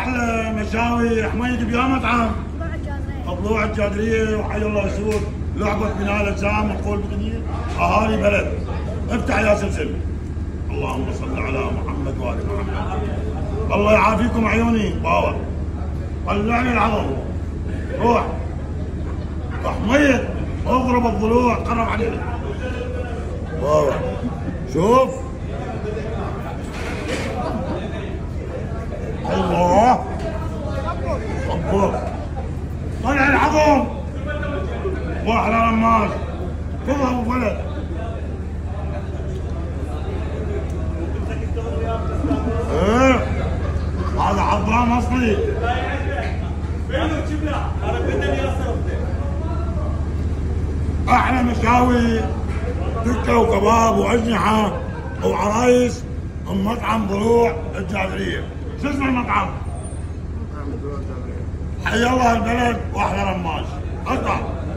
احلى مشاوي حميد بيا مطعم ضلوع الجادريه. وحي الله يسود لعبه بناء الاجسام نقول بدنيا اهالي بلد. افتح يا سلسل. اللهم صل على محمد وال محمد. الله يعافيكم عيوني باور. طلعني العظم. روح حميد اضرب الضلوع قرب علينا. باور شوف. الله صبر. طلع العظم واحلى رماش. خذها ابو ولد. ايه هذا عظام اصلي. احلى مشاوي دكه وكباب واجنحه وعرايس من مطعم ضلوع الجادريه. شو اسم المطعم؟ حي الله البلد واحلى رماش. اطلع.